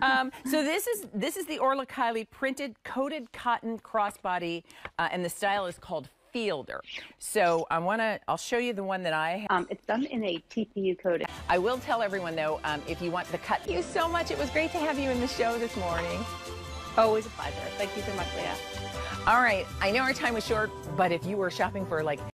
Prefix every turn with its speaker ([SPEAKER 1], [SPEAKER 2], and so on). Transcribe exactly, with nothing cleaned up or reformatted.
[SPEAKER 1] Um, so this is this is the Oria Kiely printed coated cotton crossbody, uh, and the style is called Fielder. So I want to, I'll show you the one that I
[SPEAKER 2] Um, it's done in a T P U coating.
[SPEAKER 1] I will tell everyone though, um, if you want the cut. Thank you so much. It was great to have you in the show this morning.
[SPEAKER 2] Always a pleasure. Thank you so much, Leah.
[SPEAKER 1] All right, I know our time was short, but if you were shopping for like